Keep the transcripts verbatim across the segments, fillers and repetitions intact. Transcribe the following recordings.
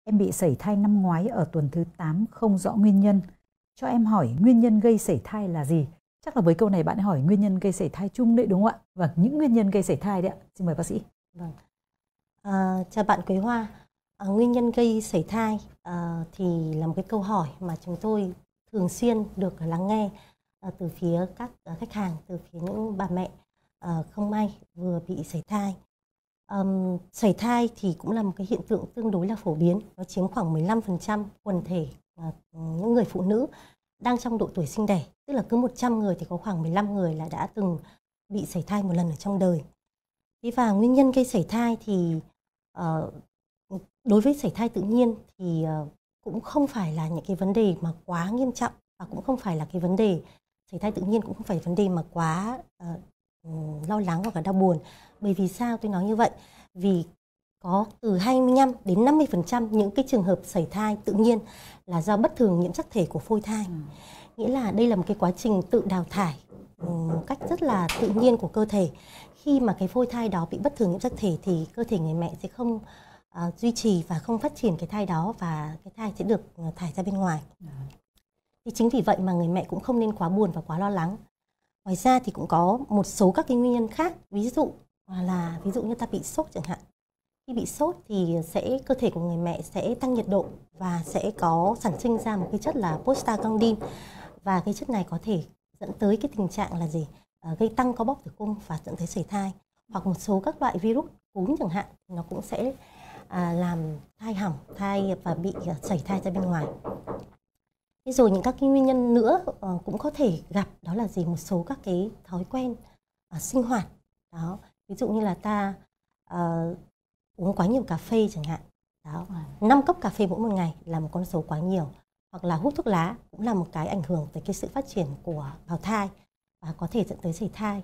Em bị sẩy thai năm ngoái ở tuần thứ tám không rõ nguyên nhân. Cho em hỏi nguyên nhân gây sẩy thai là gì? Chắc là với câu này bạn ấy hỏi nguyên nhân gây sẩy thai chung đấy đúng không ạ? Vâng, những nguyên nhân gây sẩy thai đấy ạ. Xin mời bác sĩ. Vâng. À, chào bạn Quế Hoa. À, nguyên nhân gây sẩy thai à, thì là một cái câu hỏi mà chúng tôi thường xuyên được lắng nghe à, từ phía các à, khách hàng, từ phía những bà mẹ à, không may vừa bị sẩy thai. Um, sẩy thai thì cũng là một cái hiện tượng tương đối là phổ biến, nó chiếm khoảng mười lăm phần trăm quần thể uh, những người phụ nữ đang trong độ tuổi sinh đẻ, tức là cứ một trăm người thì có khoảng mười lăm người là đã từng bị sẩy thai một lần ở trong đời. Thế và nguyên nhân gây sẩy thai thì uh, đối với sẩy thai tự nhiên thì uh, cũng không phải là những cái vấn đề mà quá nghiêm trọng, và cũng không phải là cái vấn đề sẩy thai tự nhiên cũng không phải vấn đề mà quá uh, lo lắng hoặc là đau buồn. Bởi vì sao tôi nói như vậy? Vì có từ hai mươi lăm đến năm mươi phần trăm những cái trường hợp sẩy thai tự nhiên là do bất thường nhiễm sắc thể của phôi thai. Ừ. Nghĩa là đây là một cái quá trình tự đào thải một cách rất là tự nhiên của cơ thể. Khi mà cái phôi thai đó bị bất thường nhiễm sắc thể thì cơ thể người mẹ sẽ không uh, duy trì và không phát triển cái thai đó, và cái thai sẽ được thải ra bên ngoài. Ừ. Thì chính vì vậy mà người mẹ cũng không nên quá buồn và quá lo lắng. Ngoài ra thì cũng có một số các cái nguyên nhân khác, ví dụ là ví dụ như ta bị sốt chẳng hạn. Khi bị sốt thì sẽ cơ thể của người mẹ sẽ tăng nhiệt độ và sẽ có sản sinh ra một cái chất là prostaglandin, và cái chất này có thể dẫn tới cái tình trạng là gì? À, gây tăng co bóp tử cung và dẫn tới sẩy thai. Hoặc một số các loại virus cúm chẳng hạn, nó cũng sẽ à, làm thai hỏng, thai và bị sẩy thai ra bên ngoài. Thế rồi những các cái nguyên nhân nữa uh, cũng có thể gặp, đó là gì? Một số các cái thói quen uh, sinh hoạt đó, ví dụ như là ta uh, uống quá nhiều cà phê chẳng hạn đó, năm cốc cà phê mỗi một ngày là một con số quá nhiều, hoặc là hút thuốc lá cũng là một cái ảnh hưởng tới cái sự phát triển của bào thai và có thể dẫn tới sẩy thai.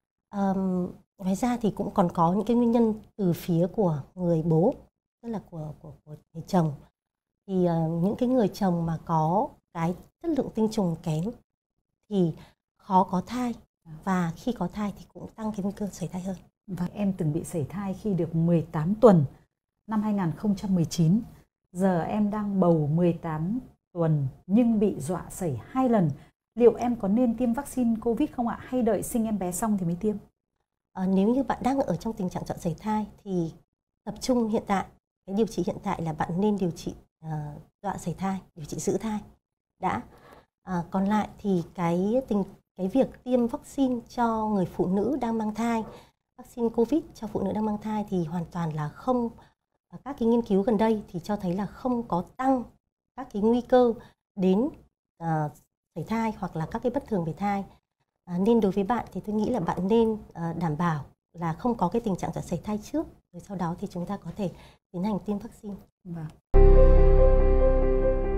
Um, ngoài ra thì cũng còn có những cái nguyên nhân từ phía của người bố, tức là của của, của người chồng. Thì uh, những cái người chồng mà có cái chất lượng tinh trùng kém thì khó có thai, và khi có thai thì cũng tăng cái nguy cơ sẩy thai hơn. Và em từng bị sẩy thai khi được mười tám tuần năm hai nghìn không trăm mười chín. Giờ em đang bầu mười tám tuần nhưng bị dọa sẩy hai lần. Liệu em có nên tiêm vaccine Covid không ạ? Hay đợi sinh em bé xong thì mới tiêm? À, nếu như bạn đang ở trong tình trạng dọa sẩy thai thì tập trung hiện tại, cái điều trị hiện tại là bạn nên điều trị uh, dọa sẩy thai, điều trị giữ thai đã. À, còn lại thì cái tình cái việc tiêm vaccine cho người phụ nữ đang mang thai, vaccine Covid cho phụ nữ đang mang thai thì hoàn toàn là không, các cái nghiên cứu gần đây thì cho thấy là không có tăng các cái nguy cơ đến uh, sẩy thai hoặc là các cái bất thường về thai. À, nên đối với bạn thì tôi nghĩ là bạn nên uh, đảm bảo là không có cái tình trạng sẩy thai trước, rồi sau đó thì chúng ta có thể tiến hành tiêm vaccine. Vâng.